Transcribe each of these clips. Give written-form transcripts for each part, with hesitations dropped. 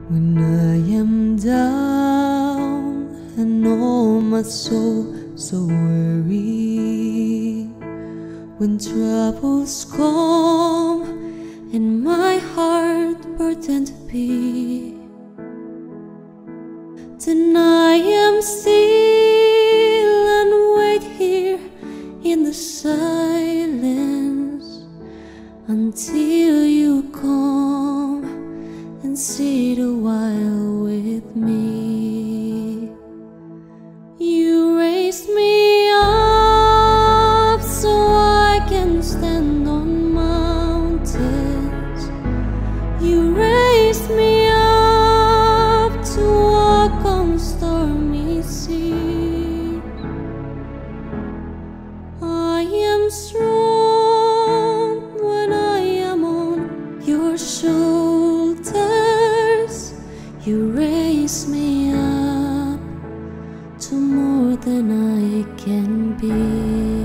When I am down and all my soul so weary, when troubles come and my heart burdened be, then I am still and wait here in the silence until you come and sit a while with me. You raised me up so I can stand on mountains. You raised me up to walk on stormy seas. I am strong when I am on your shoulders. You raise me up to more than I can be.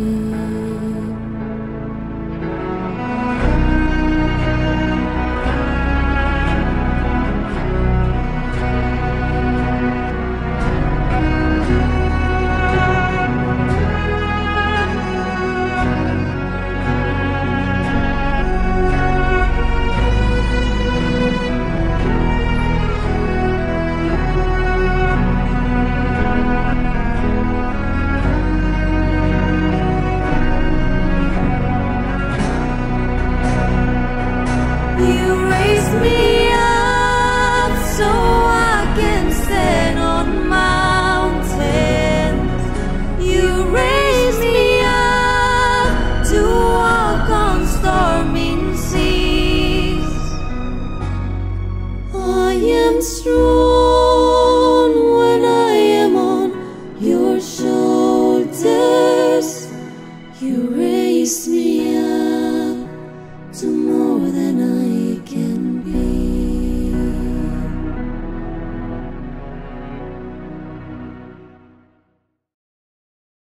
You raised me up so I can stand on mountains. You raised me up to walk on storming seas. I am strong